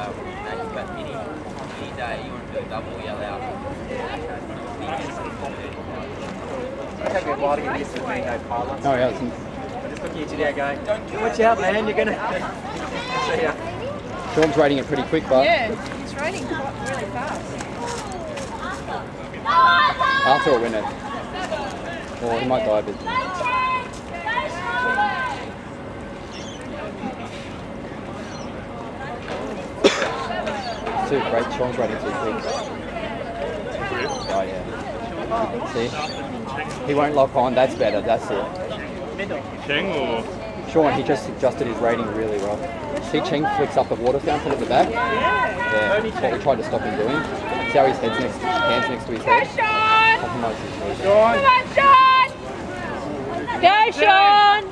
Any day you want to do a double, yell out. It's taking a while to get used to being no pilots. Oh, yeah. It's I just look at you there going, watch out, man, you're going to... See ya. Sean's rating it pretty quick, but... Yeah, he's rating really fast. Arthur will win it. Or he might die a bit. Too great. Sean's rating too quick. Oh, yeah. See? He won't lock on. That's better. That's it. Cheng or? Sean, he just adjusted his rating really well. See, Cheng flicks up the water fountain at the back? Yeah, that's what we tried to stop him doing. See how his hands next to his head? Compromise his motion. Come on, Sean! Go, Sean!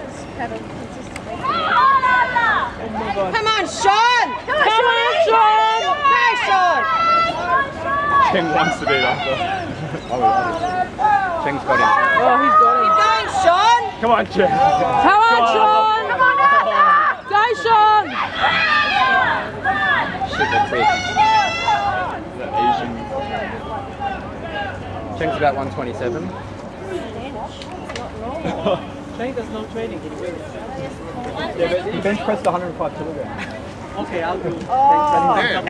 Come on, Sean! Come on, Sean! Go, Sean! Cheng wants to beat Arthur. Cheng's got him. Oh, he's got him. Keep going, Sean! Come on, Cheng. Come on, Sean! Come on, Arthur! Go, Sean! Super quick. The Asian. Cheng's about 127. Cheng does no training, can you win it? Yeah, but he bench pressed 105 kilograms. Okay, I'll do.